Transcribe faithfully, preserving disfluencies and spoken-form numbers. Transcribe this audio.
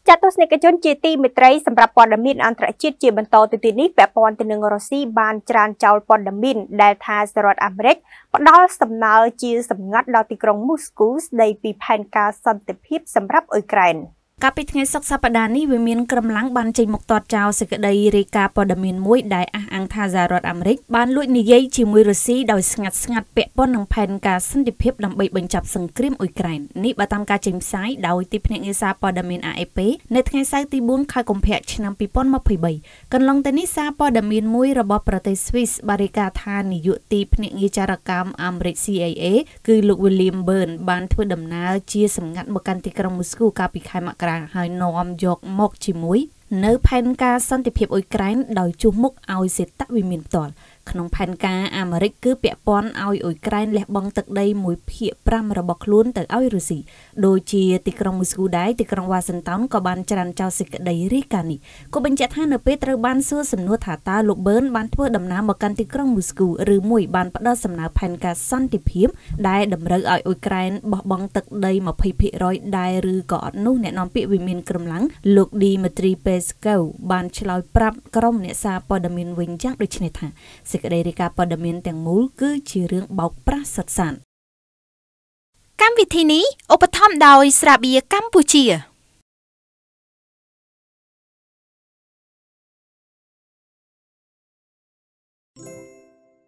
ចាត់ទស្សនិកជនជាទីមេត្រីសម្រាប់ព័ត៌មានអន្តរជាតិជាបន្តទៅទៀតនេះពាក់ព័ន្ធទៅនឹងរុស្ស៊ីបានច្រានចោលព័ត៌មានដែលថាសហរដ្ឋអាមេរិកផ្ដល់សំណើជាសម្ងាត់ដល់ទីក្រុងមូស្គូស្ដីពីផែនការសន្តិភាពសម្រាប់អ៊ុយក្រែនកាលពីថ្ងៃសុក្រសប្តាហ៍នេះវាមានក្រុមឡើងបានចេញមកទាត់ចោលសេចក្តីរាយការណ៍ព័ត៌មានមួយដែលអះអាងថាសហរដ្ឋអាមេរិកបានលួចនិយាយជាមួយរុស្ស៊ីដោយស្ងាត់ស្ងាត់ពាក់ព័ន្ធនឹងផែនការសន្តិភាពដើម្បីបញ្ចប់សង្គ្រាមអ៊ុយក្រែននេះបើតាមការចេញផ្សាយដោយទីភ្នាក់ងារសារព័ត៌មាន A F P នៅថ្ងៃសៅរ៍ទីបួនខែកុម្ភៈឆ្នាំពីរពាន់ម្ភៃបីកន្លងទៅនេះសារព័ត៌មានមួយរបស់ប្រទេសស្វីសបានរាយការណ៍ថានាយកទីភ្នាក់ងារចារកម្មអាមេរិក C I A គឺលោក William Burns បានធ្វើដំណើរជាសម្ងាត់មកកាន់ទីក្រុងមូស្គូកាលពីខែមករាហើយនាំយកមកជាមួយនៅផែនការសន្តិភាពអ៊ុយក្រែនដោយជួសមុខឲ្យសេតវិមានផ្ទាល់ក្នុងផែនការអាមេរិកគឺពាក់ព័ន្ធឲ្យអ៊ុយក្រែនលះបង់ទឹកដីមួយភាគប្រាំរបស់ខ្លួនទៅឲ្យរុស្ស៊ីដូចជាទីក្រុងមូស្គូដែរទីក្រុងវ៉ាស៊ីនតោនក៏បានច្រានចោលសេចក្តីរាយការណ៍នេះក៏បញ្ជាក់ថានៅពេលត្រូវបានសួរសំណួរថាតើលោកប៊ឺនបានធ្វើដំណើរមកកាន់ទីក្រុងមូស្គូឬមួយបានផ្ដល់សំណើផែនការសន្តិភាពដែលតម្រូវឲ្យអ៊ុយក្រែនបោះបង់ទឹកដីยี่สิบភាគរយដែរឬក៏អត់នោះអ្នកនាំពាក្យវិមានក្រុមឡើងលោក Dmitry Peskov បានឆ្លើយប្រាប់ក្រុមអ្នកសារព័ត៌មានវិញយ៉ាងដូចនេះថាសេចក្តីរាយការណ៍ព័ត៌មានទាំងមូលគឺជារឿងបោកប្រាស់សុទ្ធសាធកម្មវិធីនេះឧបត្ថម្ភដោយស្រាបៀរកម្ពុជា